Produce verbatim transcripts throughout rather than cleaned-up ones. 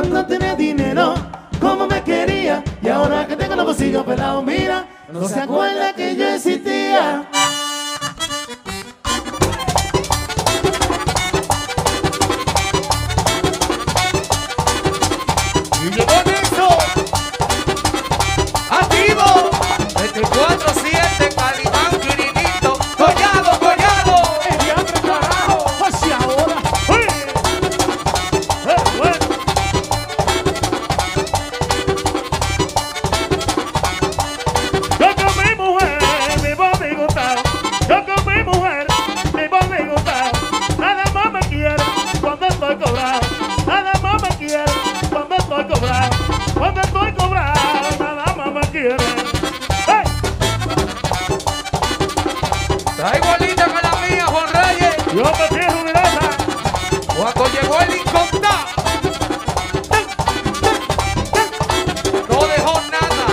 Cuando tenía dinero, cómo me quería. Y ahora que tengo los bolsillos pelados, mira, no se acuerda que yo existía. Y llegó Nexo, activo, veinticuatro siete, Calimán, Quirinito, Collado, Collado. El diablo carajo, hacia ahora. ¡Uy! ¡Eh, bueno! Yo con mi mujer vivo disgustado. Yo con mi mujer vivo disgustado. Nada más me quiere cuando estoy cobrado. Nada más me quiere cuando estoy cobrado. Cuando estoy cobrado, nada más me quiere. ¡Hey! Está igualita que la mía, Juan Reyes. Yo me quiero jubilosa. Cuando llegó el incontado, no dejó nada.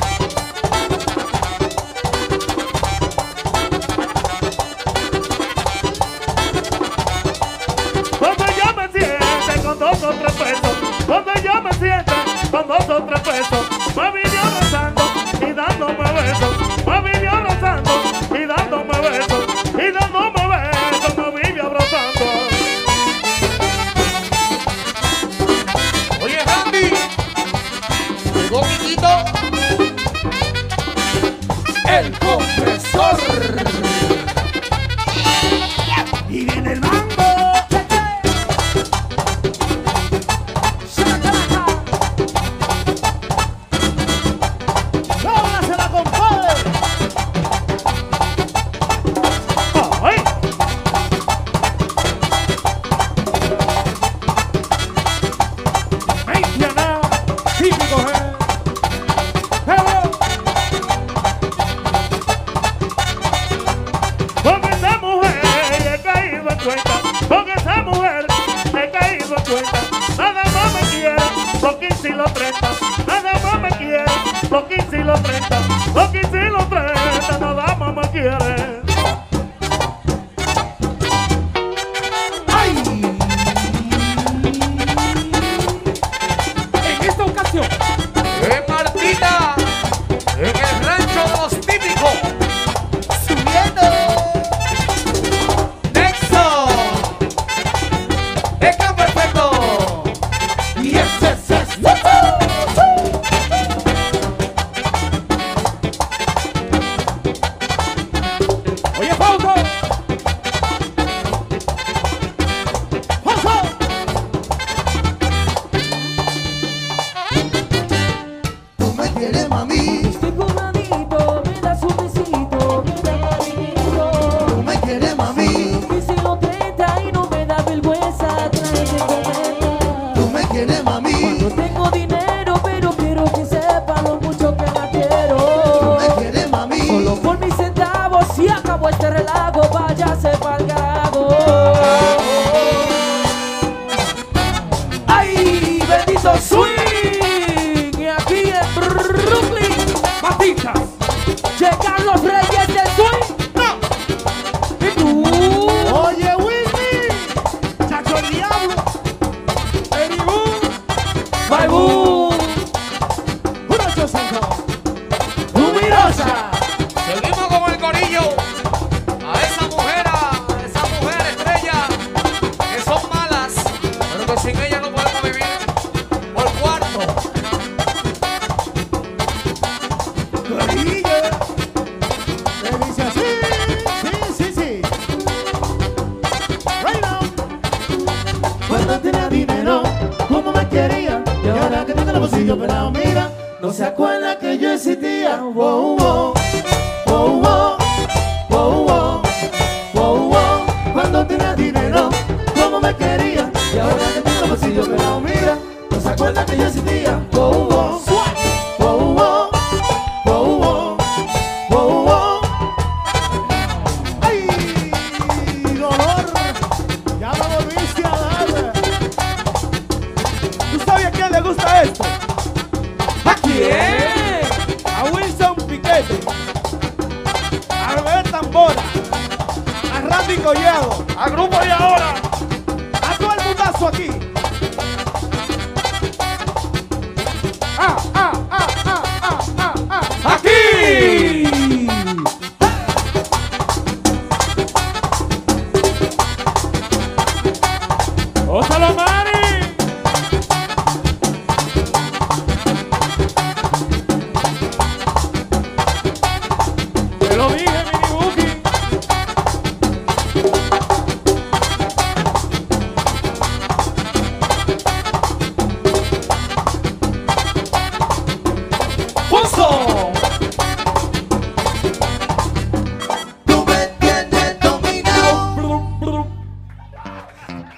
Cuando yo me siente con dos o tres pesos, cuando yo me siente con dos o tres pesos, me vine abrazando y dándome besos, me vine abrazando y dándome besos, y dándome besos, me vine abrazando. Oye, Randy, llegó Quiquito, el compresor. Y viene el mambo. ¡Póngasela, compadre! ¡Ay! Mencionado, típico, ¿eh? Con esa mujer he caído en cuenta, con esa mujer he caído en cuenta. Nada más me quiere los quince y los treinta, nada más me quiere los quince y los treinta, los quince y los treinta, nada más me quiere. ¡Ay! En esta ocasión, ¡Eh, Martita! En el rancho de los típicos. ¡Subiendo! Nexo. Está perfecto. ¡Yes, yes, yes! oye, Fausto, ¡Ojo! Tú me quieres, mami. Estoy cobradito, me das un besito, me da cariñito. Tú me quieres, mami. Que si lo treinta y no me da vergüenza, tráete cometa. Tú me quieres, mami. No tengo dinero, pero quiero que sepa lo mucho que la Tú quiero. me quieres, mami. Solo por mis centavos, si acabó este relajo, váyase pa'l carajo. ¡Ay, bendito swing! Y aquí en Brooklyn, Matita. llegan los reyes del swing. ¿Y tú? Oye, Whitney. Chacho el diablo. Eribú. ¡Baibú! uno ocho cinco. ¡Numerosa! Seguimos con el corillo. A esa mujer, a esa mujer estrella, que son malas, pero que sin ella no podemos vivir. Por cuarto. Corillo. Me dice así. Sí, sí, sí. Right now. Cuando tenía dinero, cómo me quería. Y ahora que tengo los bolsillos pelados, mira, no se acuerda que yo existía. Wow, wow. Wow, wow. Wow, wow. Wow, wow. Cuando tenía dinero, cómo me quería. Y ahora que tengo los bolsillos pelados, mira, no se acuerda que yo existía. Wow, wow. Wow, wow. Wow, wow. Wow, wow. ¡Ay! Dolor. Ya me volviste a dar. ¿Tú sabes a quién le gusta esto? ¿A quién? A Wilson Piquete, a Robert Tambora, a Randy Collado, Al grupo y ahora. a todo el mundazo aquí.